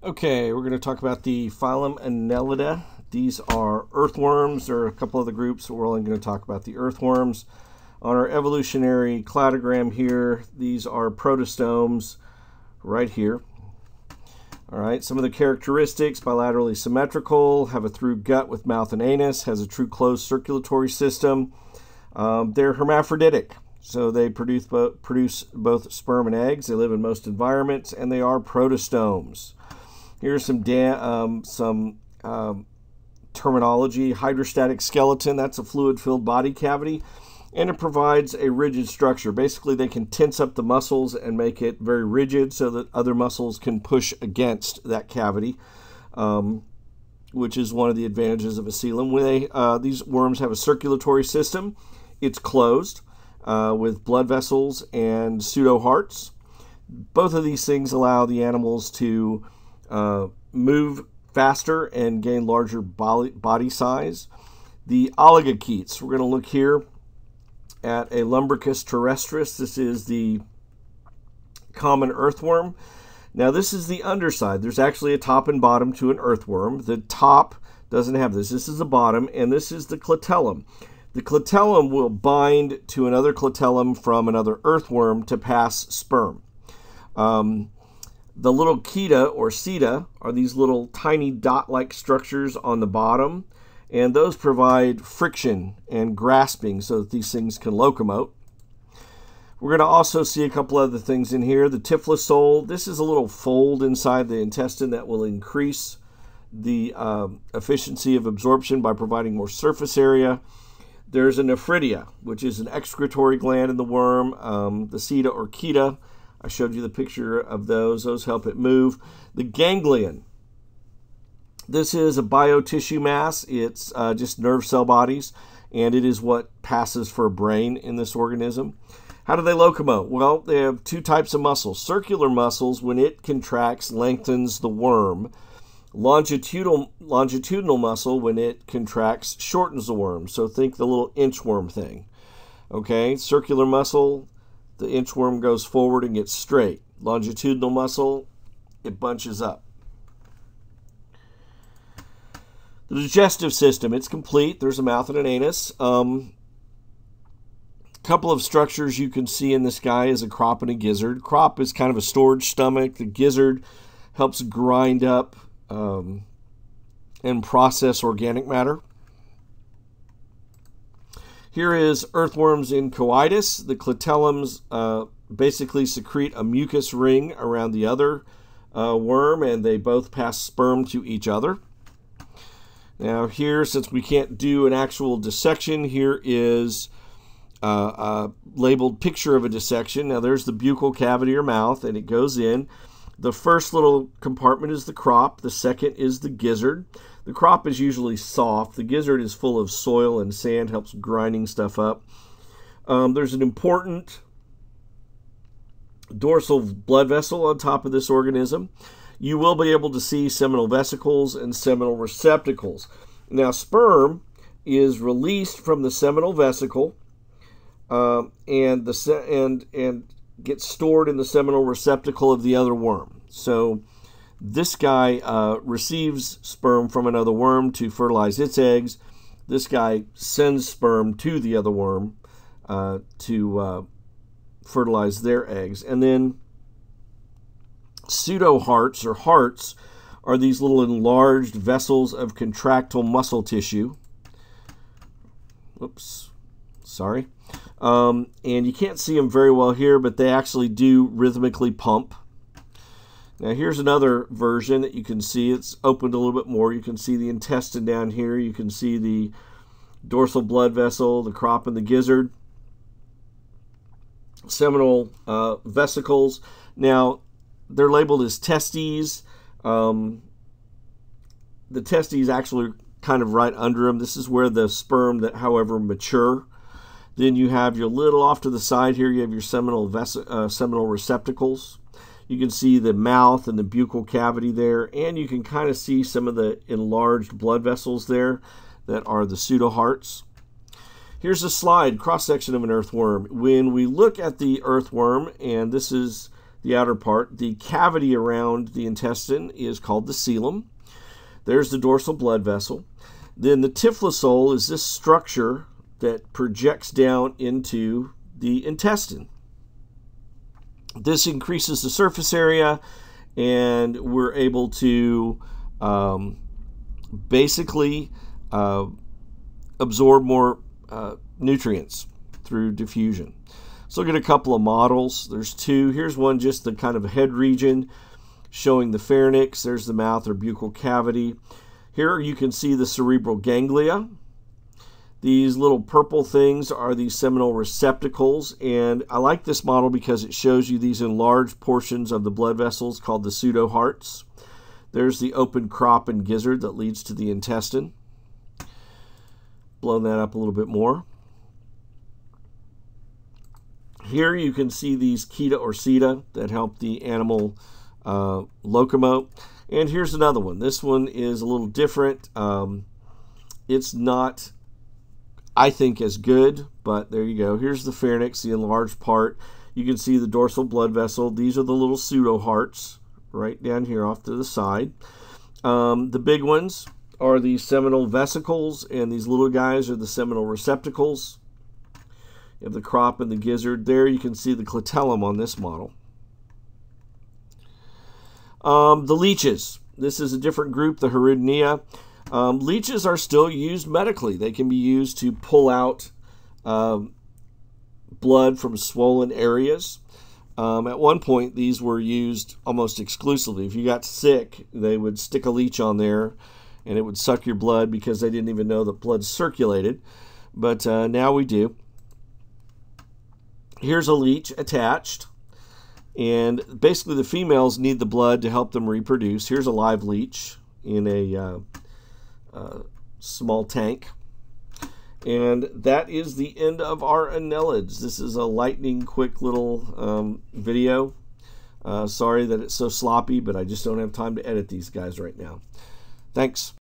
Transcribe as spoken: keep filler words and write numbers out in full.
Okay, we're going to talk about the phylum Annelida. These are earthworms. There are a couple other groups, but we're only going to talk about the earthworms. On our evolutionary cladogram here, these are protostomes right here. All right, some of the characteristics: bilaterally symmetrical, have a through gut with mouth and anus, has a true closed circulatory system. Um, they're hermaphroditic, so they produce, bo produce both sperm and eggs. They live in most environments, and they are protostomes. Here's some um, some um, terminology. Hydrostatic skeleton, that's a fluid-filled body cavity, and it provides a rigid structure. Basically, they can tense up the muscles and make it very rigid so that other muscles can push against that cavity, um, which is one of the advantages of a coelom. When they, uh, these worms have a circulatory system. It's closed uh, with blood vessels and pseudohearts. Both of these things allow the animals to uh, move faster and gain larger body, body size. The oligochaetes, we're going to look here at a Lumbricus terrestris. This is the common earthworm. Now this is the underside. There's actually a top and bottom to an earthworm. The top doesn't have this. This is the bottom, and this is the clitellum. The clitellum will bind to another clitellum from another earthworm to pass sperm. Um, the little chaeta or seta are these little tiny dot-like structures on the bottom, and those provide friction and grasping so that these things can locomote. We're going to also see a couple other things in here. The typhlosole, this is a little fold inside the intestine that will increase the um, efficiency of absorption by providing more surface area. There's a nephridia, which is an excretory gland in the worm. Um, the seta or chaeta, I showed you the picture of those. Those help it move. The ganglion. This is a biotissue mass. It's uh, just nerve cell bodies, and it is what passes for a brain in this organism. How do they locomote? Well, they have two types of muscles. Circular muscles, when it contracts, lengthens the worm. Longitudinal, longitudinal muscle, when it contracts, shortens the worm. So think the little inchworm thing. Okay, circular muscle, the inchworm goes forward and gets straight. Longitudinal muscle, it bunches up. The digestive system, it's complete. There's a mouth and an anus. Um, couple of structures you can see in this guy is a crop and a gizzard. Crop is kind of a storage stomach. The gizzard helps grind up um, and process organic matter. Here is earthworms in coitus. The clitellums uh, basically secrete a mucus ring around the other uh, worm, and they both pass sperm to each other. Now here, since we can't do an actual dissection, here is uh, a labeled picture of a dissection. Now there's the buccal cavity or mouth, and it goes in. The first little compartment is the crop. The second is the gizzard. The crop is usually soft. The gizzard is full of soil and sand, helps grinding stuff up. Um, there's an important dorsal blood vessel on top of this organism. You will be able to see seminal vesicles and seminal receptacles. Now, sperm is released from the seminal vesicle uh, and the and and gets stored in the seminal receptacle of the other worm. So this guy uh, receives sperm from another worm to fertilize its eggs. This guy sends sperm to the other worm uh, to uh, fertilize their eggs. And then pseudohearts or hearts are these little enlarged vessels of contractile muscle tissue. Oops, sorry. Um, and you can't see them very well here, but they actually do rhythmically pump. Now here's another version that you can see. It's opened a little bit more. You can see the intestine down here. You can see the dorsal blood vessel, the crop, and the gizzard. Seminal uh, vesicles. Now they're labeled as testes. Um, the testes actually kind of right under them. This is where the sperm that, however, mature. Then you have your little off to the side here, you have your seminal, ves uh, seminal receptacles. You can see the mouth and the buccal cavity there, and you can kind of see some of the enlarged blood vessels there that are the pseudohearts. Here's a slide, cross-section of an earthworm. When we look at the earthworm, and this is the outer part. The cavity around the intestine is called the coelom. There's the dorsal blood vessel. Then the typhlosoles is this structure that projects down into the intestine. This increases the surface area, and we're able to um, basically uh, absorb more uh, nutrients through diffusion. Let's look at a couple of models. There's two. Here's one, just the kind of head region showing the pharynx. There's the mouth or buccal cavity. Here you can see the cerebral ganglia. These little purple things are the seminal receptacles, and I like this model because it shows you these enlarged portions of the blood vessels called the pseudohearts. There's the open crop and gizzard that leads to the intestine. Blow that up a little bit more. Here you can see these cheta or seta that help the animal uh, locomote. And here's another one. This one is a little different. Um, it's not, I think, as good, but there you go. Here's the pharynx, the enlarged part. You can see the dorsal blood vessel. These are the little pseudohearts right down here off to the side. Um, the big ones are the seminal vesicles, and these little guys are the seminal receptacles. You have the crop and the gizzard. There you can see the clitellum on this model. Um, the leeches. This is a different group, the Hirudinea. Um, leeches are still used medically. They can be used to pull out um, blood from swollen areas. Um, at one point, these were used almost exclusively. If you got sick, they would stick a leech on there, and it would suck your blood because they didn't even know that blood circulated. But uh, now we do. Here's a leech attached. And basically the females need the blood to help them reproduce. Here's a live leech in a uh, uh, small tank. And that is the end of our annelids. This is a lightning quick little um, video. Uh, sorry that it's so sloppy, but I just don't have time to edit these guys right now. Thanks.